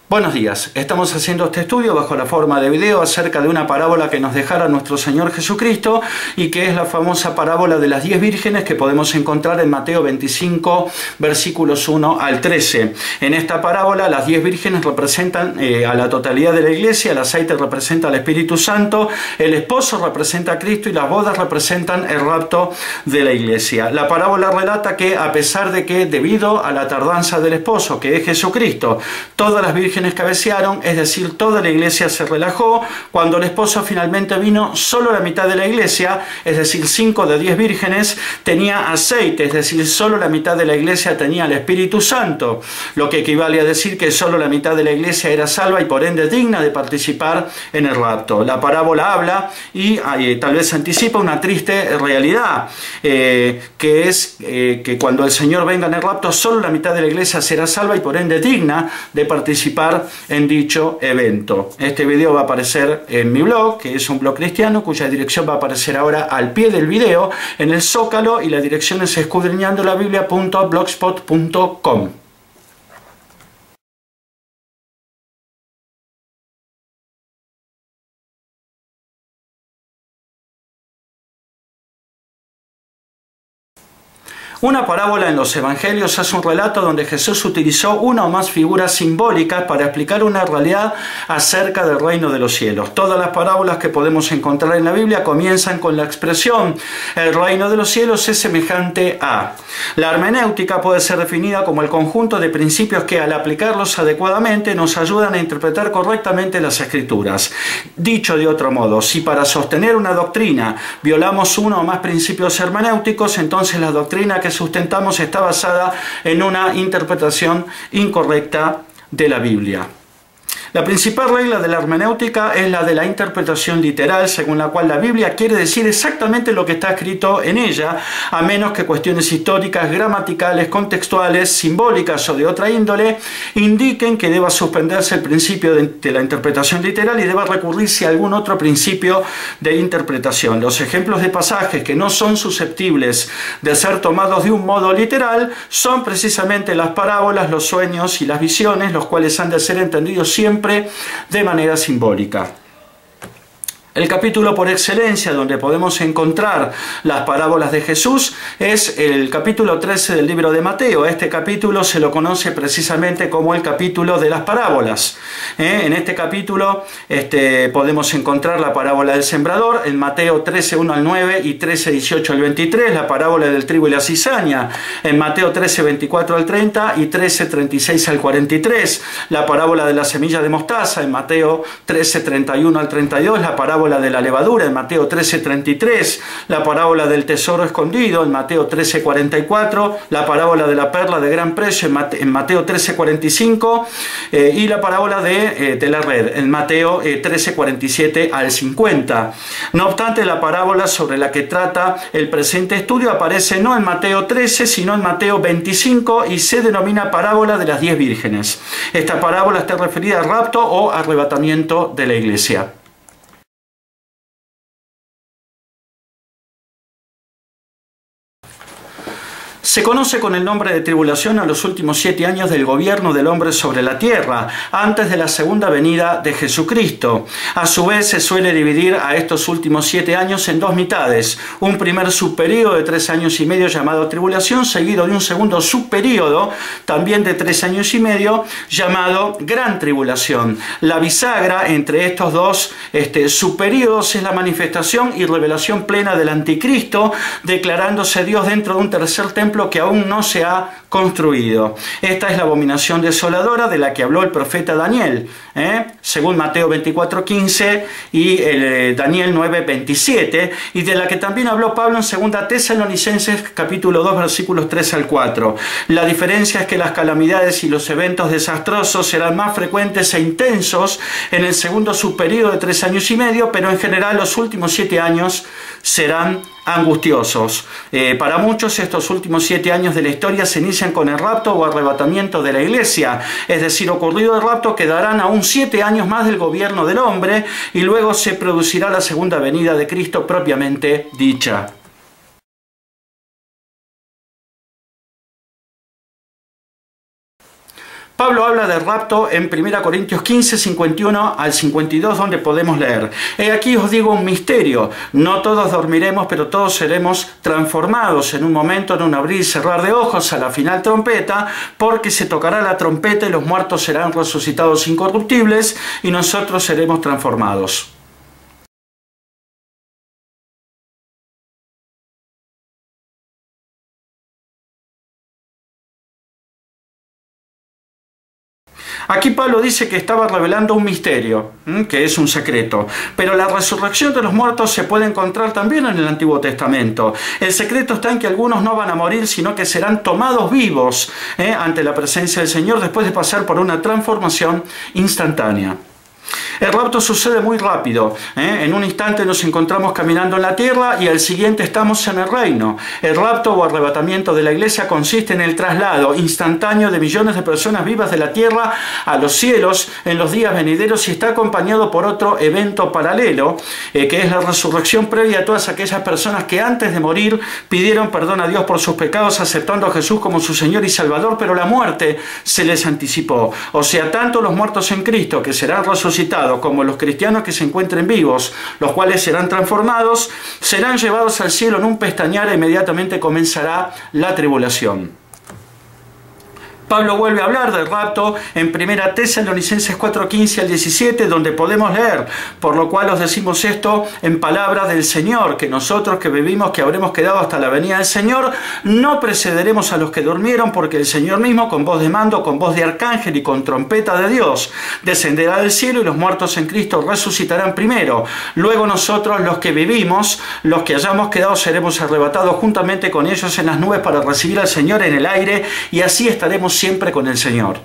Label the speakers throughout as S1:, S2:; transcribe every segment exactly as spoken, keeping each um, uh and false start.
S1: Buenos días, estamos haciendo este estudio bajo la forma de video acerca de una parábola que nos dejara nuestro Señor Jesucristo y que es la famosa parábola de las diez vírgenes que podemos encontrar en Mateo veinticinco, versículos uno al trece. En esta parábola las diez vírgenes representan eh, a la totalidad de la iglesia, el aceite representa al Espíritu Santo, el esposo representa a Cristo y las bodas representan el rapto de la iglesia. La parábola relata que a pesar de que debido a la tardanza del esposo, que es Jesucristo, todas las vírgenes cabecearon, es decir, toda la iglesia se relajó. Cuando el esposo finalmente vino, solo la mitad de la iglesia, es decir, cinco de diez vírgenes, tenía aceite, es decir, solo la mitad de la iglesia tenía el Espíritu Santo, lo que equivale a decir que solo la mitad de la iglesia era salva y por ende digna de participar en el rapto. La parábola habla y eh, tal vez anticipa una triste realidad, eh, que es eh, que cuando el Señor venga en el rapto, solo la mitad de la iglesia será salva y por ende digna de participar en dicho evento. Este video va a aparecer en mi blog, que es un blog cristiano, cuya dirección va a aparecer ahora al pie del video, en el Zócalo, y la dirección es escudriñando la biblia punto blogspot punto com. Una parábola en los evangelios es un relato donde Jesús utilizó una o más figuras simbólicas para explicar una realidad acerca del reino de los cielos. Todas las parábolas que podemos encontrar en la Biblia comienzan con la expresión el reino de los cielos es semejante a. La hermenéutica puede ser definida como el conjunto de principios que al aplicarlos adecuadamente nos ayudan a interpretar correctamente las escrituras. Dicho de otro modo, si para sostener una doctrina violamos uno o más principios hermenéuticos, entonces la doctrina que sustentamos está basada en una interpretación incorrecta de la Biblia. La principal regla de la hermenéutica es la de la interpretación literal, según la cual la Biblia quiere decir exactamente lo que está escrito en ella, a menos que cuestiones históricas, gramaticales, contextuales, simbólicas o de otra índole indiquen que deba suspenderse el principio de, de la interpretación literal y deba recurrirse a algún otro principio de interpretación. Los ejemplos de pasajes que no son susceptibles de ser tomados de un modo literal son precisamente las parábolas, los sueños y las visiones, los cuales han de ser entendidos siempre de manera simbólica. El capítulo por excelencia donde podemos encontrar las parábolas de Jesús es el capítulo trece del libro de Mateo. Este capítulo se lo conoce precisamente como el capítulo de las parábolas. ¿Eh? En este capítulo este, podemos encontrar la parábola del sembrador en Mateo trece, uno al nueve y trece, dieciocho al veintitrés, la parábola del trigo y la cizaña en Mateo trece, veinticuatro al treinta y trece, treinta y seis al cuarenta y tres, la parábola de la semilla de mostaza en Mateo trece, treinta y uno al treinta y dos, la parábola de la levadura en Mateo trece, treinta y tres, la parábola del tesoro escondido en Mateo trece, cuarenta y cuatro, la parábola de la perla de gran precio en Mateo, en Mateo trece, cuarenta y cinco eh, y la parábola de, eh, de la red en Mateo eh, trece, cuarenta y siete al cincuenta. No obstante, la parábola sobre la que trata el presente estudio aparece no en Mateo trece, sino en Mateo veinticinco y se denomina parábola de las diez vírgenes. Esta parábola está referida al rapto o arrebatamiento de la iglesia. Se conoce con el nombre de tribulación a los últimos siete años del gobierno del hombre sobre la tierra, antes de la segunda venida de Jesucristo. A su vez se suele dividir a estos últimos siete años en dos mitades, un primer subperíodo de tres años y medio llamado tribulación, seguido de un segundo subperíodo, también de tres años y medio, llamado gran tribulación. La bisagra entre estos dos este, subperíodos es la manifestación y revelación plena del anticristo, declarándose Dios dentro de un tercer templo que aún no se ha construido. Esta es la abominación desoladora de la que habló el profeta Daniel, ¿eh? según Mateo veinticuatro, quince y el Daniel nueve, veintisiete, y de la que también habló Pablo en segunda Tesalonicenses capítulo dos, versículos tres al cuatro. La diferencia es que las calamidades y los eventos desastrosos serán más frecuentes e intensos en el segundo subperíodo de tres años y medio, pero en general los últimos siete años serán angustiosos. Eh, para muchos estos últimos siete años de la historia se inician con el rapto o arrebatamiento de la iglesia, es decir, ocurrido el rapto quedarán aún siete años más del gobierno del hombre y luego se producirá la segunda venida de Cristo propiamente dicha. Pablo habla del rapto en primera Corintios quince, cincuenta y uno al cincuenta y dos, donde podemos leer: He aquí os digo un misterio, no todos dormiremos, pero todos seremos transformados en un momento, en un abrir y cerrar de ojos, a la final trompeta, porque se tocará la trompeta y los muertos serán resucitados incorruptibles y nosotros seremos transformados. Aquí Pablo dice que estaba revelando un misterio, que es un secreto, pero la resurrección de los muertos se puede encontrar también en el Antiguo Testamento. El secreto está en que algunos no van a morir, sino que serán tomados vivos ¿eh? ante la presencia del Señor después de pasar por una transformación instantánea. El rapto sucede muy rápido, ¿eh? En un instante nos encontramos caminando en la tierra y al siguiente estamos en el reino. El rapto o arrebatamiento de la iglesia consiste en el traslado instantáneo de millones de personas vivas de la tierra a los cielos en los días venideros y está acompañado por otro evento paralelo, eh, que es la resurrección previa a todas aquellas personas que antes de morir pidieron perdón a Dios por sus pecados aceptando a Jesús como su Señor y Salvador, pero la muerte se les anticipó. O sea, tanto los muertos en Cristo que serán resucitados como los cristianos que se encuentren vivos, los cuales serán transformados, serán llevados al cielo en un pestañear e inmediatamente comenzará la tribulación. Pablo vuelve a hablar del rapto en primera Tesalonicenses cuatro, quince al diecisiete, donde podemos leer: por lo cual os decimos esto en palabra del Señor, que nosotros que vivimos, que habremos quedado hasta la venida del Señor, no precederemos a los que durmieron, porque el Señor mismo, con voz de mando, con voz de arcángel y con trompeta de Dios, descenderá del cielo y los muertos en Cristo resucitarán primero. Luego nosotros, los que vivimos, los que hayamos quedado, seremos arrebatados juntamente con ellos en las nubes para recibir al Señor en el aire, y así estaremos siempre con el Señor.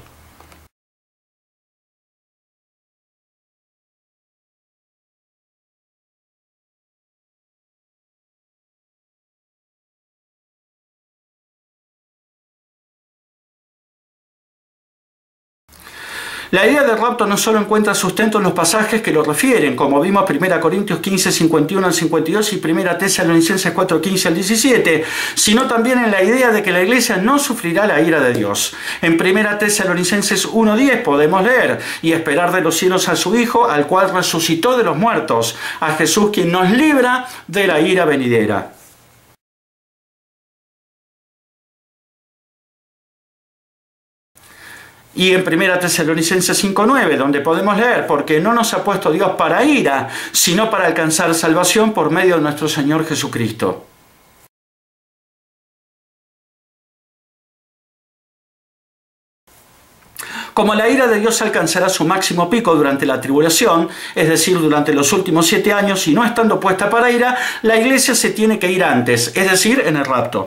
S1: La idea del rapto no solo encuentra sustento en los pasajes que lo refieren, como vimos primera Corintios quince, cincuenta y uno al cincuenta y dos y primera Tesalonicenses cuatro, quince al diecisiete, sino también en la idea de que la iglesia no sufrirá la ira de Dios. En primera Tesalonicenses uno, diez podemos leer: y esperar de los cielos a su Hijo, al cual resucitó de los muertos, a Jesús, quien nos libra de la ira venidera. Y en primera Tesalonicenses cinco, nueve, donde podemos leer: porque no nos ha puesto Dios para ira, sino para alcanzar salvación por medio de nuestro Señor Jesucristo. Como la ira de Dios alcanzará su máximo pico durante la tribulación, es decir, durante los últimos siete años, y no estando puesta para ira, la iglesia se tiene que ir antes, es decir, en el rapto.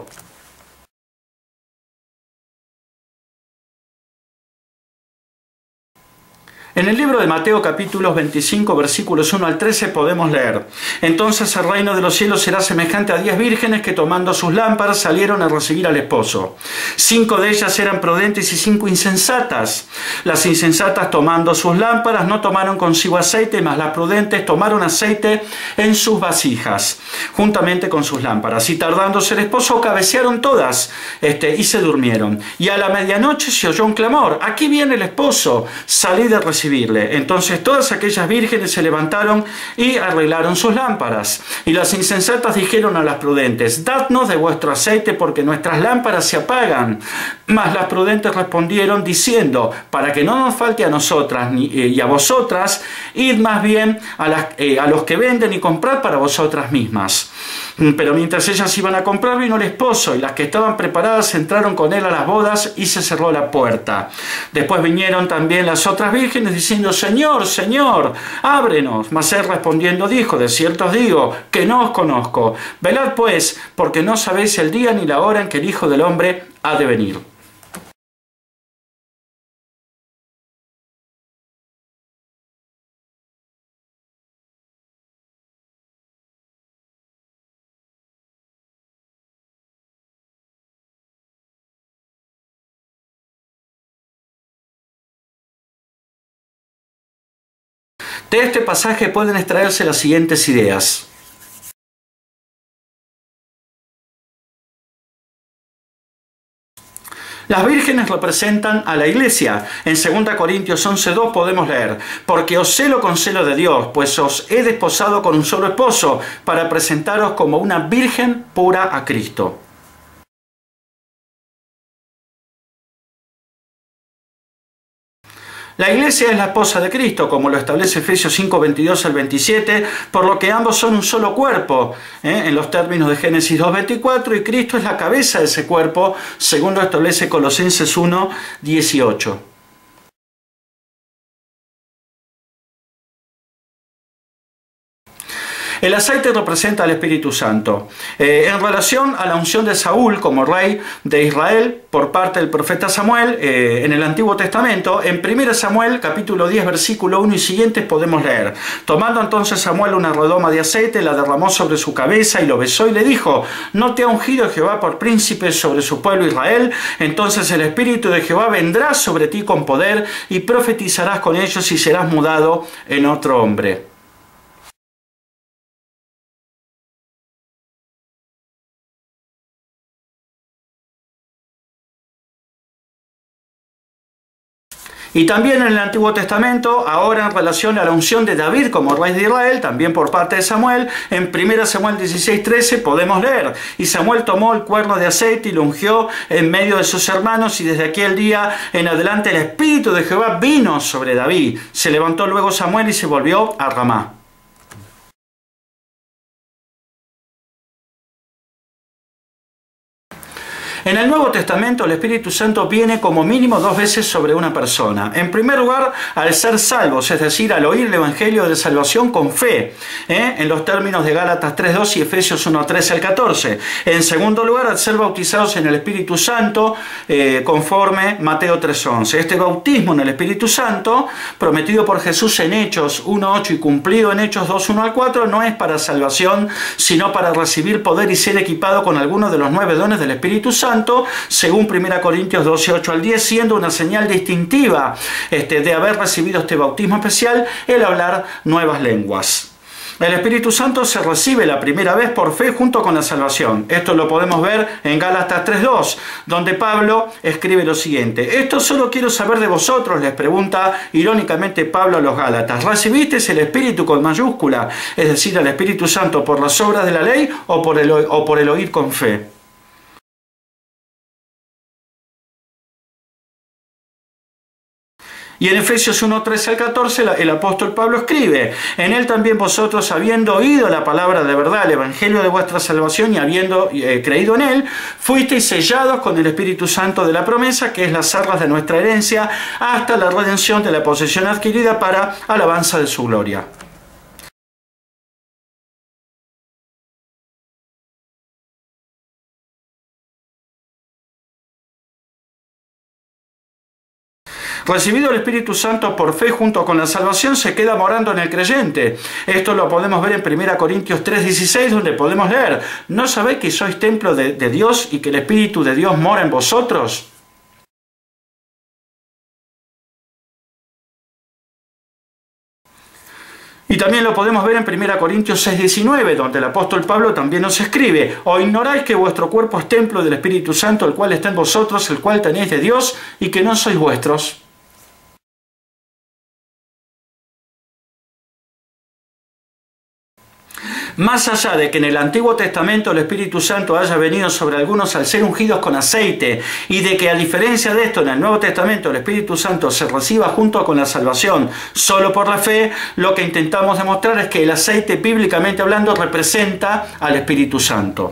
S1: En el libro de Mateo capítulos veinticinco versículos uno al trece podemos leer: entonces el reino de los cielos será semejante a diez vírgenes que tomando sus lámparas salieron a recibir al esposo. Cinco de ellas eran prudentes y cinco insensatas. Las insensatas tomando sus lámparas no tomaron consigo aceite, mas las prudentes tomaron aceite en sus vasijas, juntamente con sus lámparas. Y tardándose el esposo cabecearon todas este, y se durmieron. Y a la medianoche se oyó un clamor: aquí viene el esposo, salid de recibir. Entonces todas aquellas vírgenes se levantaron y arreglaron sus lámparas. Y las insensatas dijeron a las prudentes: dadnos de vuestro aceite, porque nuestras lámparas se apagan. Mas las prudentes respondieron diciendo: para que no nos falte a nosotras ni, eh, y a vosotras, id más bien a, las, eh, a los que venden y comprad para vosotras mismas. Pero mientras ellas iban a comprar, vino el esposo, y las que estaban preparadas entraron con él a las bodas y se cerró la puerta. Después vinieron también las otras vírgenes diciendo: Señor, Señor, ábrenos. Mas él respondiendo dijo: de cierto os digo que no os conozco. Velad pues, porque no sabéis el día ni la hora en que el Hijo del Hombre ha de venir. De este pasaje pueden extraerse las siguientes ideas. Las vírgenes representan a la iglesia. En segunda Corintios once dos podemos leer: porque os celo con celo de Dios, pues os he desposado con un solo esposo, para presentaros como una virgen pura a Cristo. La iglesia es la esposa de Cristo, como lo establece Efesios cinco, veintidós al veintisiete, por lo que ambos son un solo cuerpo, ¿eh? en los términos de Génesis dos, veinticuatro, y Cristo es la cabeza de ese cuerpo, según lo establece Colosenses uno, dieciocho. El aceite representa al Espíritu Santo. Eh, en relación a la unción de Saúl como rey de Israel por parte del profeta Samuel, eh, en el Antiguo Testamento, en primera Samuel, capítulo diez, versículo uno y siguientes, podemos leer: tomando entonces Samuel una redoma de aceite, la derramó sobre su cabeza y lo besó y le dijo: ¿no te ha ungido Jehová por príncipe sobre su pueblo Israel? Entonces el Espíritu de Jehová vendrá sobre ti con poder y profetizarás con ellos y serás mudado en otro hombre. Y también en el Antiguo Testamento, ahora en relación a la unción de David como rey de Israel, también por parte de Samuel, en primera Samuel dieciséis, trece podemos leer: y Samuel tomó el cuerno de aceite y lo ungió en medio de sus hermanos, y desde aquel día en adelante el Espíritu de Jehová vino sobre David. Se levantó luego Samuel y se volvió a Ramá. En el Nuevo Testamento el Espíritu Santo viene como mínimo dos veces sobre una persona. En primer lugar, al ser salvos, es decir, al oír el Evangelio de salvación con fe, ¿eh? en los términos de Gálatas tres dos y Efesios uno, trece al catorce. En segundo lugar, al ser bautizados en el Espíritu Santo, eh, conforme Mateo tres once. Este bautismo en el Espíritu Santo, prometido por Jesús en Hechos uno ocho y cumplido en Hechos dos uno al cuatro, no es para salvación, sino para recibir poder y ser equipado con alguno de los nueve dones del Espíritu Santo, según primera Corintios doce, ocho al diez, siendo una señal distintiva este, de haber recibido este bautismo especial el hablar nuevas lenguas. El Espíritu Santo se recibe la primera vez por fe junto con la salvación. Esto lo podemos ver en Gálatas tres dos, donde Pablo escribe lo siguiente: esto solo quiero saber de vosotros, les pregunta irónicamente Pablo a los Gálatas: ¿recibisteis el Espíritu con mayúscula, es decir, el Espíritu Santo, por las obras de la ley o por el, o por el oír con fe? Y en Efesios uno, trece al catorce el apóstol Pablo escribe: en él también vosotros, habiendo oído la palabra de verdad, el evangelio de vuestra salvación, y habiendo eh, creído en él, fuisteis sellados con el Espíritu Santo de la promesa, que es las arras de nuestra herencia, hasta la redención de la posesión adquirida para alabanza de su gloria. Recibido el Espíritu Santo por fe junto con la salvación, se queda morando en el creyente. Esto lo podemos ver en primera Corintios tres dieciséis, donde podemos leer: ¿no sabéis que sois templo de, de Dios y que el Espíritu de Dios mora en vosotros? Y también lo podemos ver en primera Corintios seis diecinueve, donde el apóstol Pablo también nos escribe: ¿o ignoráis que vuestro cuerpo es templo del Espíritu Santo, el cual está en vosotros, el cual tenéis de Dios, y que no sois vuestros? Más allá de que en el Antiguo Testamento el Espíritu Santo haya venido sobre algunos al ser ungidos con aceite, y de que a diferencia de esto en el Nuevo Testamento el Espíritu Santo se reciba junto con la salvación solo por la fe, lo que intentamos demostrar es que el aceite, bíblicamente hablando, representa al Espíritu Santo.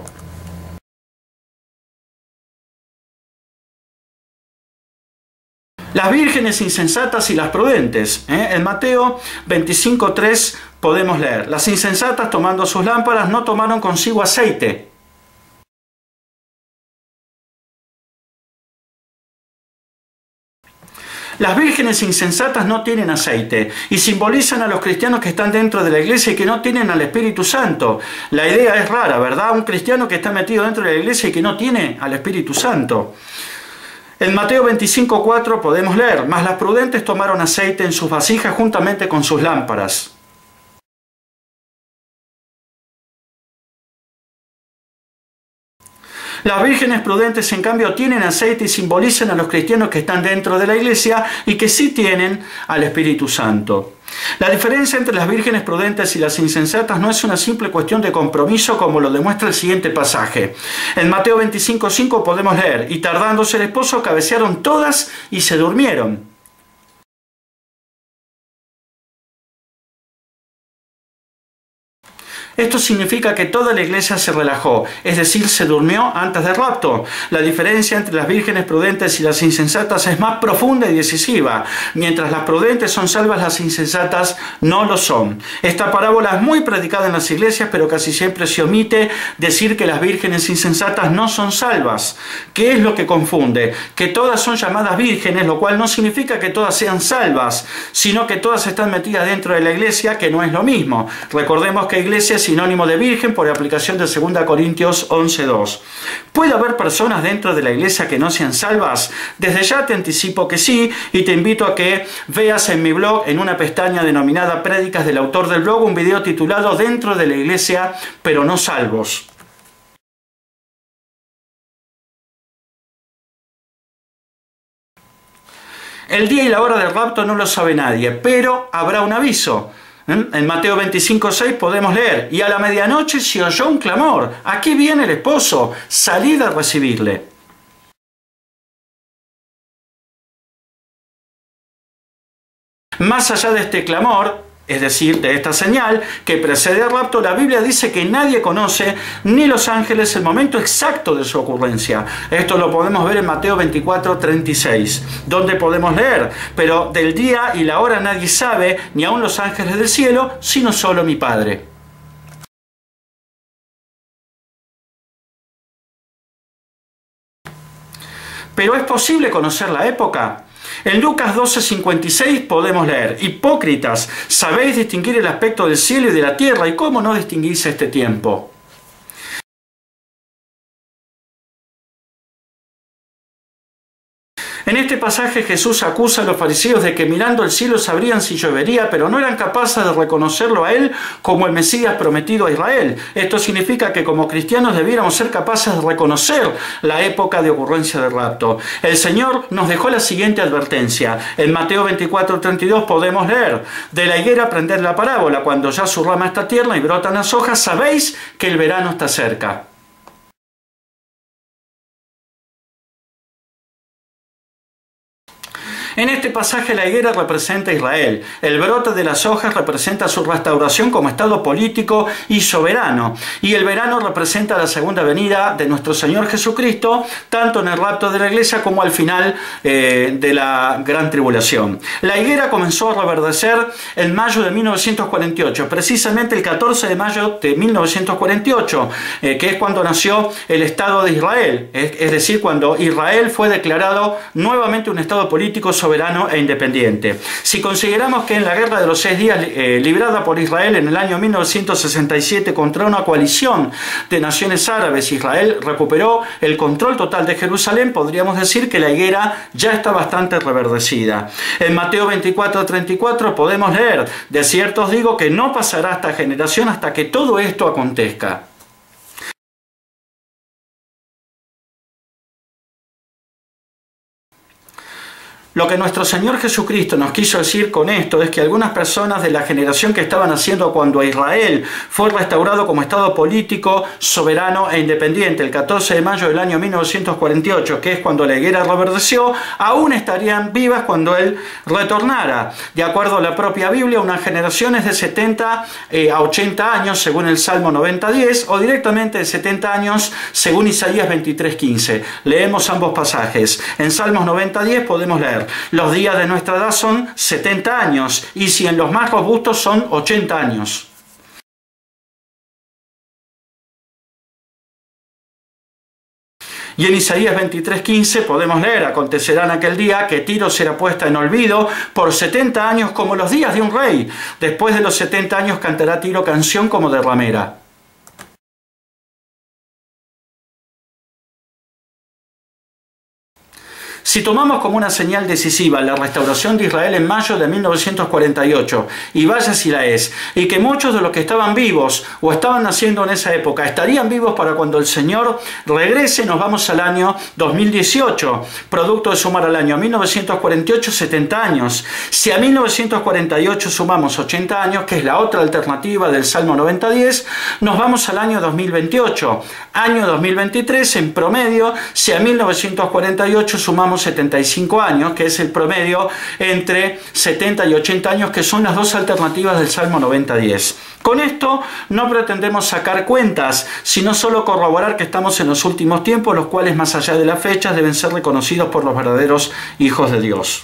S1: Las vírgenes insensatas y las prudentes. ¿eh? En Mateo veinticinco tres podemos leer: las insensatas, tomando sus lámparas, no tomaron consigo aceite. Las vírgenes insensatas no tienen aceite y simbolizan a los cristianos que están dentro de la iglesia y que no tienen al Espíritu Santo. La idea es rara, ¿verdad? Un cristiano que está metido dentro de la iglesia y que no tiene al Espíritu Santo. En Mateo veinticinco cuatro podemos leer: mas las prudentes tomaron aceite en sus vasijas juntamente con sus lámparas. Las vírgenes prudentes, en cambio, tienen aceite y simbolizan a los cristianos que están dentro de la iglesia y que sí tienen al Espíritu Santo. La diferencia entre las vírgenes prudentes y las insensatas no es una simple cuestión de compromiso, como lo demuestra el siguiente pasaje. En Mateo veinticinco cinco podemos leer: y tardándose el esposo, cabecearon todas y se durmieron. Esto significa que toda la iglesia se relajó, es decir, se durmió antes del rapto. La diferencia entre las vírgenes prudentes y las insensatas es más profunda y decisiva. Mientras las prudentes son salvas, las insensatas no lo son. Esta parábola es muy predicada en las iglesias, pero casi siempre se omite decir que las vírgenes insensatas no son salvas. ¿Qué es lo que confunde? Que todas son llamadas vírgenes, lo cual no significa que todas sean salvas, sino que todas están metidas dentro de la iglesia, que no es lo mismo. Recordemos que iglesia es sinónimo de virgen por aplicación de segunda Corintios once dos. ¿Puede haber personas dentro de la iglesia que no sean salvas? Desde ya te anticipo que sí, y te invito a que veas en mi blog, en una pestaña denominada Prédicas del autor del blog, un video titulado Dentro de la iglesia, pero no salvos. El día y la hora del rapto no lo sabe nadie, pero habrá un aviso. En Mateo veinticinco seis podemos leer: y a la medianoche se oyó un clamor, aquí viene el esposo, salid a recibirle. Más allá de este clamor, es decir, de esta señal que precede al rapto, la Biblia dice que nadie conoce, ni los ángeles, el momento exacto de su ocurrencia. Esto lo podemos ver en Mateo veinticuatro treinta y seis, donde podemos leer: pero del día y la hora nadie sabe, ni aun los ángeles del cielo, sino solo mi Padre. ¿Pero es posible conocer la época? En Lucas doce cincuenta y seis podemos leer: hipócritas, sabéis distinguir el aspecto del cielo y de la tierra, y cómo no distinguís este tiempo. En este pasaje Jesús acusa a los fariseos de que mirando el cielo sabrían si llovería, pero no eran capaces de reconocerlo a Él como el Mesías prometido a Israel. Esto significa que como cristianos debiéramos ser capaces de reconocer la época de ocurrencia del rapto. El Señor nos dejó la siguiente advertencia. En Mateo veinticuatro treinta y dos podemos leer: de la higuera aprended la parábola, cuando ya su rama está tierna y brotan las hojas, sabéis que el verano está cerca. En este pasaje la higuera representa a Israel, el brote de las hojas representa su restauración como estado político y soberano, y el verano representa la segunda venida de nuestro Señor Jesucristo, tanto en el rapto de la iglesia como al final eh, de la gran tribulación. La higuera comenzó a reverdecer en mayo de mil novecientos cuarenta y ocho, precisamente el catorce de mayo de mil novecientos cuarenta y ocho, eh, que es cuando nació el Estado de Israel, es, es decir, cuando Israel fue declarado nuevamente un Estado político soberano e independiente. Si consideramos que en la guerra de los seis días eh, librada por Israel en el año mil novecientos sesenta y siete contra una coalición de naciones árabes, Israel recuperó el control total de Jerusalén, podríamos decir que la higuera ya está bastante reverdecida. En Mateo veinticuatro treinta y cuatro podemos leer: de cierto os digo que no pasará esta generación hasta que todo esto acontezca. Lo que nuestro Señor Jesucristo nos quiso decir con esto es que algunas personas de la generación que estaban haciendo cuando Israel fue restaurado como Estado político, soberano e independiente, el catorce de mayo del año mil novecientos cuarenta y ocho, que es cuando la higuera reverdeció, aún estarían vivas cuando Él retornara. De acuerdo a la propia Biblia, una generación es de setenta a ochenta años, según el Salmo noventa diez, o directamente de setenta años, según Isaías veintitrés quince. Leemos ambos pasajes. En Salmos noventa diez podemos leer: los días de nuestra edad son setenta años, y si en los más robustos son ochenta años. Y en Isaías veintitrés quince podemos leer: acontecerá en aquel día que Tiro será puesta en olvido por setenta años, como los días de un rey. Después de los setenta años cantará Tiro canción como de ramera. Si tomamos como una señal decisiva la restauración de Israel en mayo de mil novecientos cuarenta y ocho, y vaya si la es, y que muchos de los que estaban vivos o estaban naciendo en esa época estarían vivos para cuando el Señor regrese, nos vamos al año dos mil dieciocho, producto de sumar al año mil novecientos cuarenta y ocho setenta años. Si a mil novecientos cuarenta y ocho sumamos ochenta años, que es la otra alternativa del Salmo noventa diez, nos vamos al año dos mil veintiocho. Año dos mil veintitrés, en promedio, si a mil novecientos cuarenta y ocho sumamos setenta y cinco años, que es el promedio entre setenta y ochenta años, que son las dos alternativas del Salmo noventa diez. Con esto no pretendemos sacar cuentas, sino solo corroborar que estamos en los últimos tiempos, los cuales, más allá de las fechas, deben ser reconocidos por los verdaderos hijos de Dios.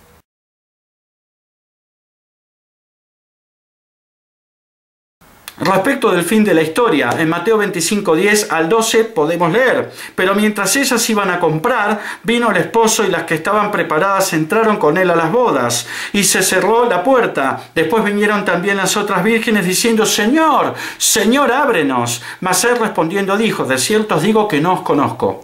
S1: Respecto del fin de la historia, en Mateo veinticinco, diez al doce podemos leer: pero mientras ellas iban a comprar, vino el esposo y las que estaban preparadas entraron con él a las bodas, y se cerró la puerta. Después vinieron también las otras vírgenes diciendo: Señor, Señor, ábrenos. Mas él respondiendo dijo: de cierto os digo que no os conozco.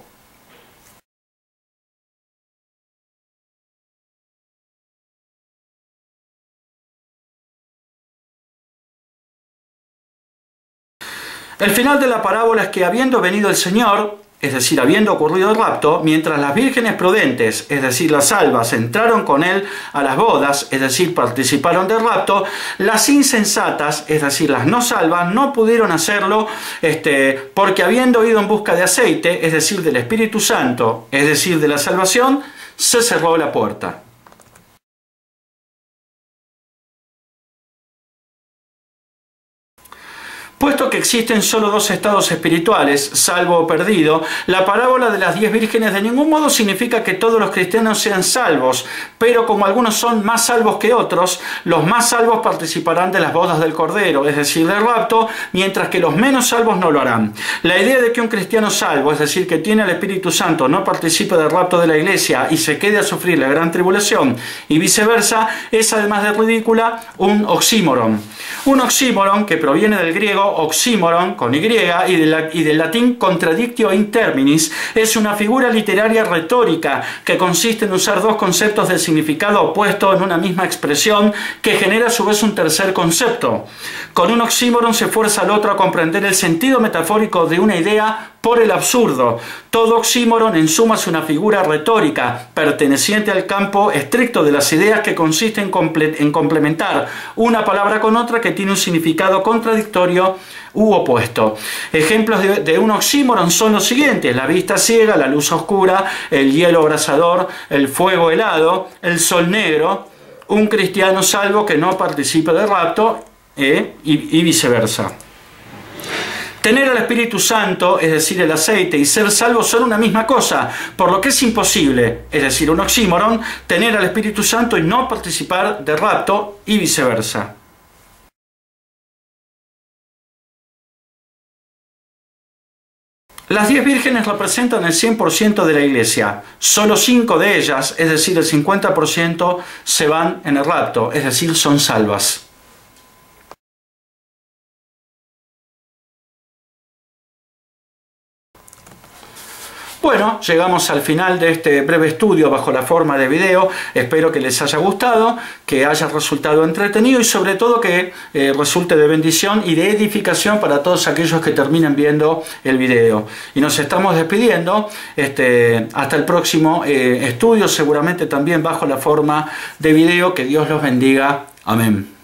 S1: El final de la parábola es que, habiendo venido el Señor, es decir, habiendo ocurrido el rapto, mientras las vírgenes prudentes, es decir, las salvas, entraron con él a las bodas, es decir, participaron del rapto, las insensatas, es decir, las no salvas, no pudieron hacerlo, este, porque habiendo ido en busca de aceite, es decir, del Espíritu Santo, es decir, de la salvación, se cerró la puerta. Puesto que existen solo dos estados espirituales, salvo o perdido, la parábola de las diez vírgenes de ningún modo significa que todos los cristianos sean salvos, pero como algunos son más salvos que otros, los más salvos participarán de las bodas del Cordero, es decir, del rapto, mientras que los menos salvos no lo harán. La idea de que un cristiano salvo, es decir, que tiene el Espíritu Santo, no participe del rapto de la iglesia y se quede a sufrir la gran tribulación y viceversa, es, además de ridícula, un oxímoron. Un oxímoron que proviene del griego oxímoron, con Y, y, de la, y del latín contradictio in terminis, es una figura literaria retórica que consiste en usar dos conceptos de significado opuesto en una misma expresión, que genera a su vez un tercer concepto. Con un oxímoron se fuerza al otro a comprender el sentido metafórico de una idea por el absurdo. Todo oxímoron, en suma, es una figura retórica perteneciente al campo estricto de las ideas, que consiste en, comple en complementar una palabra con otra que tiene un significado contradictorio u opuesto. Ejemplos de, de un oxímoron son los siguientes: la vista ciega, la luz oscura, el hielo abrasador, el fuego helado, el sol negro, un cristiano salvo que no participe del rapto, eh, y, y viceversa. Tener al Espíritu Santo, es decir, el aceite, y ser salvo son una misma cosa, por lo que es imposible, es decir, un oxímoron, tener al Espíritu Santo y no participar del rapto, y viceversa. Las diez vírgenes representan el cien por ciento de la iglesia. Solo cinco de ellas, es decir, el cincuenta por ciento, se van en el rapto, es decir, son salvas. Bueno, llegamos al final de este breve estudio bajo la forma de video. Espero que les haya gustado, que haya resultado entretenido y sobre todo que eh, resulte de bendición y de edificación para todos aquellos que terminen viendo el video. Y nos estamos despidiendo este, hasta el próximo eh, estudio, seguramente también bajo la forma de video. Que Dios los bendiga. Amén.